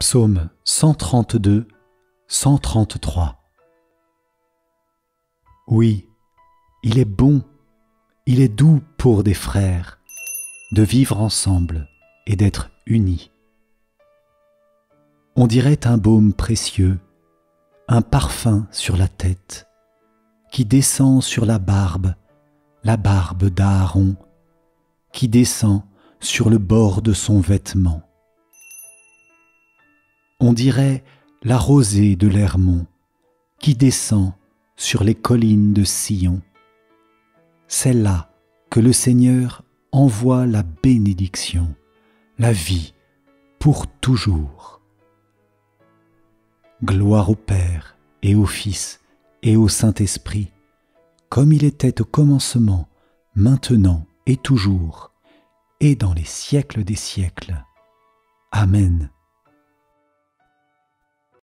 Psaume 132, 133. Oui, il est bon, il est doux pour des frères de vivre ensemble et d'être unis. On dirait un baume précieux, un parfum sur la tête, qui descend sur la barbe d'Aaron, qui descend sur le bord de son vêtement. On dirait la rosée de l'Hermon, qui descend sur les collines de Sion. C'est là que le Seigneur envoie la bénédiction, la vie pour toujours. Gloire au Père et au Fils et au Saint-Esprit, comme il était au commencement, maintenant et toujours, et dans les siècles des siècles. Amen.